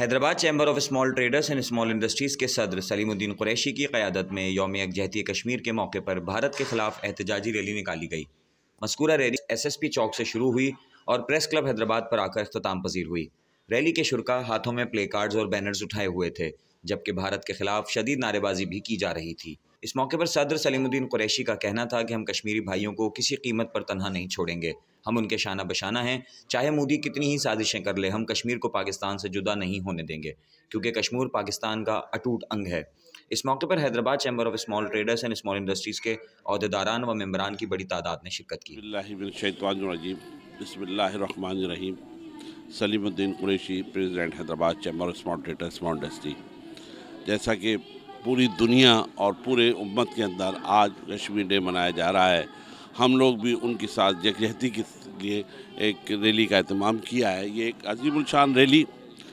Hyderabad Chamber of Small Traders and Small Industries के सदर सलीमुद्दीन कुरैशी की क़यादत में यौम यकजहती कश्मीर के मौके पर भारत के खिलाफ एहतजाजी रैली निकाली गई। मज़कूरा रैली SSP चौक से शुरू हुई और प्रेस क्लब हैदराबाद पर आकर इख्तिताम पजीर हुई। रैली के शुरका हाथों में प्ले कार्ड्स और बैनर्स उठाए हुए थे, जबकि भारत के खिलाफ शदीद नारेबाजी भी की जा रही थी। इस मौके पर सदर सलीमुद्दीन कुरैशी का कहना था कि हम कश्मीरी भाइयों को किसी कीमत पर तनहा नहीं छोड़ेंगे। हम उनके शाना बशाना हैं, चाहे मोदी कितनी ही साजिशें कर ले, हम कश्मीर को पाकिस्तान से जुदा नहीं होने देंगे, क्योंकि कश्मीर पाकिस्तान का अटूट अंग है। इस मौके पर Hyderabad Chamber of Small Traders and Small Industries के अहदेदारान व मेंबरान की बड़ी तादाद ने शिरकत की। बिस्मिल्लाहिर्रहमानिर्रहीम। Salimuddin Qureshi, president Hyderabad Chamber of Small Traders Small Industry. जैसा कि पूरी दुनिया और पूरे उम्मत के अंदर आज कश्मीर डे मनाया जा रहा है, हम लोग भी उनके साथ यकजहती के लिए एक रैली का एहतमाम किया है। ये एक अजीमुल रैली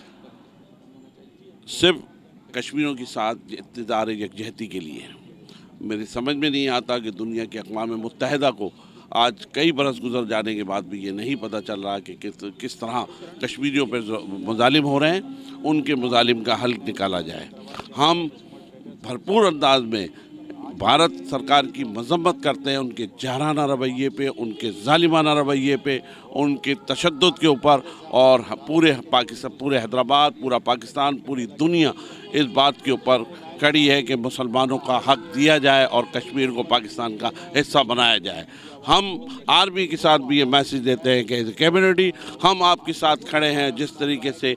सिर्फ कश्मीरियों के साथ इक़्तिदार यकजहती के लिए है। मेरी समझ में नहीं आता कि दुनिया के अक़वाम मुत्तहिदा को आज कई बरस गुजर जाने के बाद भी ये नहीं पता चल रहा कि किस तरह कश्मीरियों पर मुज़ालिम हो रहे हैं, उनके मुज़ालिम का हल निकाला जाए। हम भरपूर अंदाज में भारत सरकार की मजम्मत करते हैं उनके जहराना रवैये पे, उनके ज़ालिमाना रवैये पे, उनके तशद्दुद के ऊपर। और पूरे पाकिस्तान, पूरे हैदराबाद, पूरा पाकिस्तान, पूरी दुनिया इस बात के ऊपर खड़ी है कि मुसलमानों का हक दिया जाए और कश्मीर को पाकिस्तान का हिस्सा बनाया जाए। हम आर्मी के साथ भी ये मैसेज देते हैं कि कम्युनिटी हम आपके साथ खड़े हैं। जिस तरीके से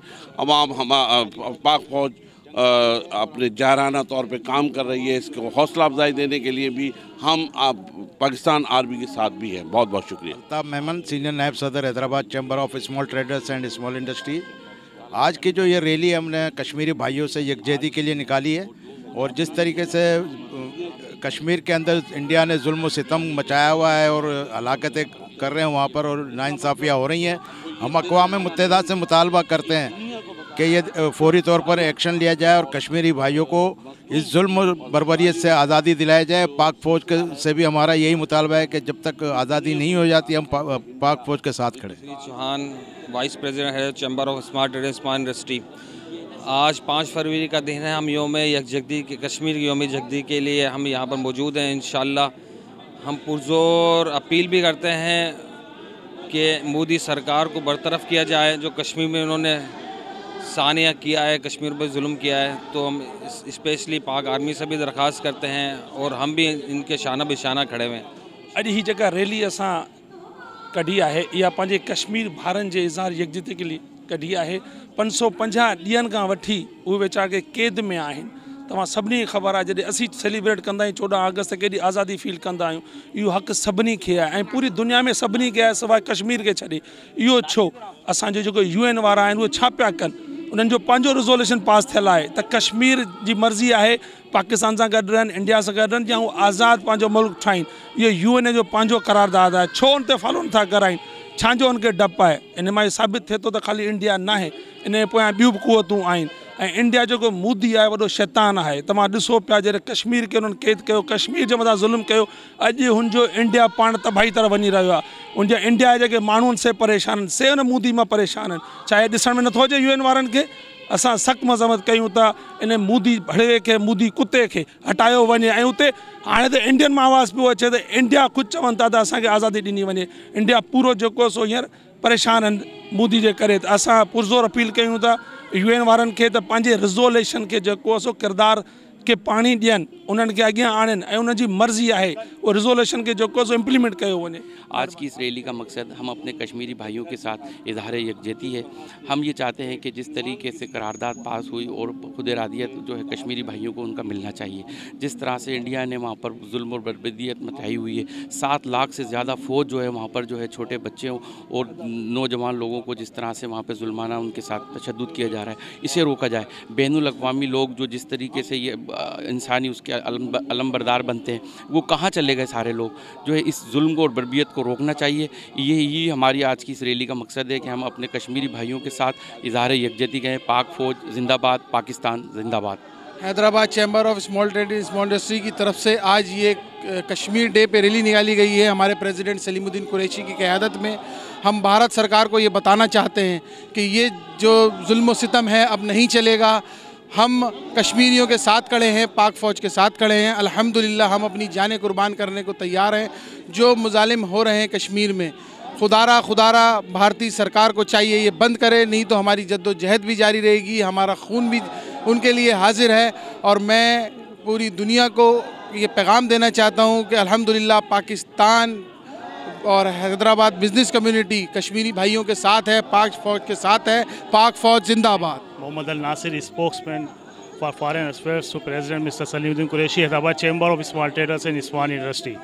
पाक फौज अपने जाराना तौर पे काम कर रही है, इसको हौसला अफजाई देने के लिए भी हम पाकिस्तान आर्मी के साथ भी हैं। बहुत बहुत शुक्रिया। अल्ताफ़ मेमन, सीनियर नायब सदर Hyderabad Chamber of Small Traders and Small Industry. आज की जो ये रैली हमने कश्मीरी भाइयों से यकजहती के लिए निकाली है, और जिस तरीके से कश्मीर के अंदर इंडिया ने जुल्म व सितम मचाया हुआ है और हलाकतें कर रहे हैं वहाँ पर, और नाइंसाफ़ियाँ हो रही हैं, हम अक़वाम मुत्तहिदा से मुतालबा करते हैं कि ये फौरी तौर पर एक्शन लिया जाए और कश्मीरी भाइयों को इस जुल्म बर्बरियत से आज़ादी दिलाई जाए। पाक फ़ौज के से भी हमारा यही मुतालबा है कि जब तक आज़ादी नहीं हो जाती हम पाक फ़ौज के साथ खड़े। चौहान, वाइस प्रेसिडेंट है Chamber of Small Traders Small Industry. आज 5 फरवरी का दिन है। हम योम यकजहती के कश्मीर की योम यकजहती के लिए हम यहाँ पर मौजूद हैं। इंशाअल्लाह हम पुरज़ोर अपील भी करते हैं कि मोदी सरकार को बरतरफ किया जाए, जो कश्मीर में उन्होंने सानिया किया है, कश्मीर पर जुल्म किया है। तो हम स्पेशली पाक आर्मी से भी दरख्वास्त करते हैं और हम भी इनके शाना बिशाना खड़े हुए हैं। अॼु ही जगह रैली असां कढी आहे, इहा पंहिंजे कश्मीर भाइरनि जे इज़हार यकजहती के लिए कढी आहे। 550 ॾींहंनि खां वठी उहे वीचारा के क़ैद में आहिनि। तव्हां सभिनी खे ख़बर आहे, जॾहिं असीं सेलिब्रेट कंदा आहियूं 14 अगस्त केॾी आज़ादी फील कंदा आहियूं, इहो हक़ सभिनी खे आहे ऐं पूरी दुनिया में सभिनी खे आहे सवाइ कश्मीर खे छॾे। इहो छो असांजो जेको UN वारा आहिनि उहे छा पिया कनि? उन्हनि जो पंहिंजो रिज़ोल्यूशन पास थियल आहे त कश्मीर जी मर्ज़ी आहे पाकिस्तान सां गॾु रहनि, इंडिया सां गॾु रहनि, या उहे आज़ादु पंहिंजो मुल्क ठाहिनि। इहो UN जो पंहिंजो करारदाद आहे। छो उन ते फॉलो नथा कराइनि? छांजो उनखे डपु आहे? इन मां साबित थिए थो त ख़ाली इंडिया न आहे, इन जे पोयां ॿियूं बि क़ुवतूं आहिनि। ऐं इंडिया जेको मोदी आहे वॾो शैतान आहे। तव्हां ॾिसो पिया जॾहिं कश्मीर खे उन्हनि क़ैद कयो, कश्मीर जे मथां ज़ुल्म कयो, अॼु हुनजो इंडिया पाण तबाही तरफ़ वञी रहियो आहे। उनजा इंडिया जे जेके माण्हुनि से परेशान आहिनि, से उन मोदी मां परेशान आहिनि। चाहे ॾिसण में नथो अचे UN वारनि खे? असां सख़्तु मज़म्मत कयूं था इन मोदी भड़वे खे, मोदी कुते खे हटायो वञे। ऐं उते हाणे त इंडियन मां आवाज़ पियो अचे त इंडिया ख़ुदि चवनि था त असांखे आज़ादी ॾिनी वञे। इंडिया पूरो जेको सो हींअर परेशान आहिनि मोदी जे करे। त असां पुरज़ोर अपील कयूं था UN वारनि खे त पंहिंजे रिज़ोल्यूशन खे जेको सो किरदार के पाणी ॾियनि, उन्हनि खे अॻियां आणनि ऐं उनजी मर्ज़ी आहे उहो रिज़ोल्यूशन खे जेको सो इम्प्लीमेंट कयो वञे। आज की इस रैली का मकसद हम अपने कश्मीरी भाइयों के साथ इज़हार यकजहती है। हम ये चाहते हैं कि जिस तरीके से करारदाद पास हुई और खुद इरादियत जो है कश्मीरी भाइयों को उनका मिलना चाहिए। जिस तरह से इंडिया ने वहाँ पर जुल्म और बर्बदियत मचाई हुई है, 7 लाख से ज़्यादा फ़ौज जो है वहाँ पर जो है छोटे बच्चों और नौजवान लोगों को जिस तरह से वहाँ पर जुल्माना उनके साथ तशद्दुद किया जा रहा है, इसे रोका जाए। बैनुल अक़वामी लोग जो जिस तरीके से ये इंसानी उसके अलमबरदार बनते हैं, वो कहाँ चले गए? सारे लोग जो है इस जुल्म को और बर्बियत को रोकना चाहिए। यही हमारी आज की इस रैली का मकसद है कि हम अपने कश्मीरी भाइयों के साथ इज़हार यकजहती करें। पाक फ़ौज जिंदाबाद, पाकिस्तान जिंदाबाद। Hyderabad Chamber of Small Trade Small Industry की तरफ से आज ये कश्मीर डे पे रैली निकाली गई है हमारे प्रेसिडेंट सलीमुद्दीन कुरैशी की क़यादत में। हम भारत सरकार को ये बताना चाहते हैं कि ये जो जुल्म व सितम है अब नहीं चलेगा। हम कश्मीरियों के साथ खड़े हैं, पाक फ़ौज के साथ खड़े हैं। अल्हम्दुलिल्लाह हम अपनी जानें कुर्बान करने को तैयार हैं। जो मुजालिम हो रहे हैं कश्मीर में, खुदारा भारतीय सरकार को चाहिए ये बंद करे, नहीं तो हमारी जद्दोजहद भी जारी रहेगी, हमारा खून भी उनके लिए हाजिर है। और मैं पूरी दुनिया को ये पैगाम देना चाहता हूँ कि अल्हम्दुलिल्लाह पाकिस्तान और हैदराबाद बिजनेस कम्युनिटी कश्मीरी भाइयों के साथ है, पाक फ़ौज के साथ है। पाक फ़ौज जिंदाबाद। Mohammad Al Nasir, spokesman for foreign affairs to president mister Salimuddin Qureshi, Hyderabad Chamber of Small Traders and Small Industry.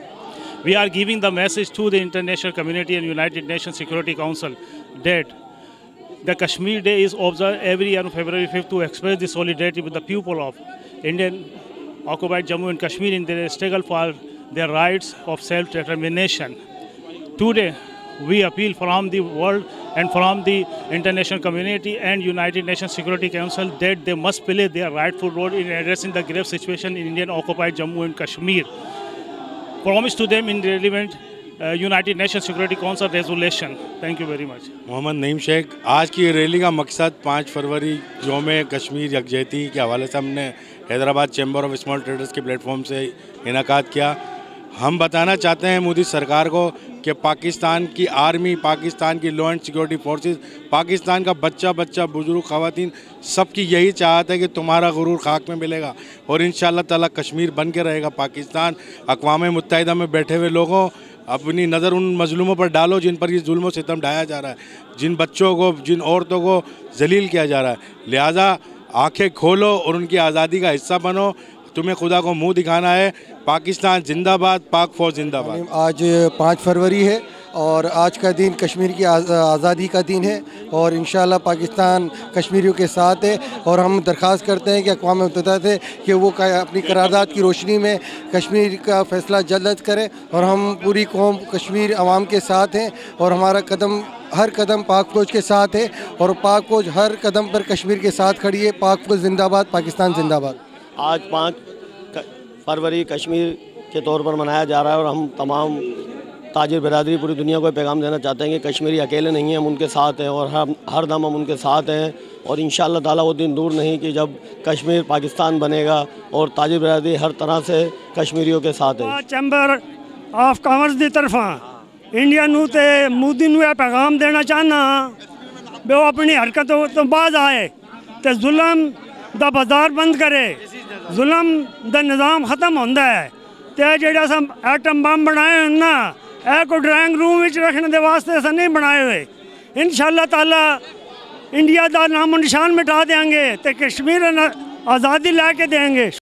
We are giving the message to the international community and United Nations Security Council that the Kashmir Day is observed every year on February 5th to express the solidarity with the people of Indian occupied Jammu and Kashmir in their struggle for their rights of self-determination. Today, we appeal from the world and from the international community and United Nations Security Council that they must play their rightful role in addressing the grave situation in Indian occupied Jammu and Kashmir. Promise to them in relevant United Nation Security Council resolution. Thank you very much. Mohammad Naeem Sheikh, आज की rally का मकसद 5 फरवरी यौम कश्मीर यकजहती के हवाले से हमने Hyderabad Chamber of Small Traders के प्लेटफॉर्म से इनेकाद किया। हम बताना चाहते हैं मोदी सरकार को कि पाकिस्तान की आर्मी, पाकिस्तान की law and security forces, Pakistan का बच्चा बुजुर्ग, ख़वातीन, सबकी यही चाहत है कि तुम्हारा गुरूर खाक में मिलेगा और इंशाअल्लाह ताला कश्मीर बन के रहेगा। पाकिस्तान अक़वाम मुत्तहिदा में बैठे हुए लोगों, अपनी नज़र उन मजलूमों पर डालो जिन पर ये जुल्म सितम ढाया जा रहा है, जिन बच्चों को, जिन औरतों को जलील किया जा रहा है। लिहाजा आंखें खोलो और उनकी आज़ादी का हिस्सा बनो। तुम्हें खुदा को मुंह दिखाना है। पाकिस्तान जिंदाबाद, पाक फ़ौज जिंदाबाद। आज 5 फरवरी है और आज का दिन कश्मीर की आज़ादी का दिन है और इंशाअल्लाह पाकिस्तान कश्मीरियों के साथ है। और हम दरख्वास्त करते हैं कि अक़वाम मुत्तहिदा से कि वो अपनी करारदाद की रोशनी में कश्मीर का फ़ैसला जल्द करे और हम पूरी कौम कश्मीर अवाम के साथ हैं और हमारा कदम हर कदम पाक फ़ौज के साथ है और पाक फ़ौज हर कदम पर कश्मीर के साथ खड़ी है। पाक फ़ौज जिंदाबाद, पाकिस्तान जिंदाबाद। आज 5 फरवरी कश्मीर के तौर पर मनाया जा रहा है और हम तमाम ताजिर बिरादरी पूरी दुनिया को पैगाम देना चाहते हैं कि कश्मीरी अकेले नहीं हैं, हम उनके साथ हैं और हर दम हम उनके साथ हैं। और इंशाअल्लाह ताला वो दिन दूर नहीं कि जब कश्मीर पाकिस्तान बनेगा और ताजिर बिरादरी हर तरह से कश्मीरियों के साथ है। चैम्बर ऑफ कॉमर्स की तरफा इंडिया नू ते मोदी नू पैगाम देना चाहना भी वो अपनी हरकतों तो बाज आए तो जुल्म दा बाजार बंद करे, जुल्म दा निज़ाम ख़त्म होंदा है। तो जेड़ा सब एटम बम बनाए ना, ए को ड्राइंग रूम में रखने के वास्ते ऐसा नहीं बनाए हुए। इंशाअल्लाह ताला इंडिया का नामो निशान मिटा देंगे तो कश्मीर आज़ादी ला के देंगे।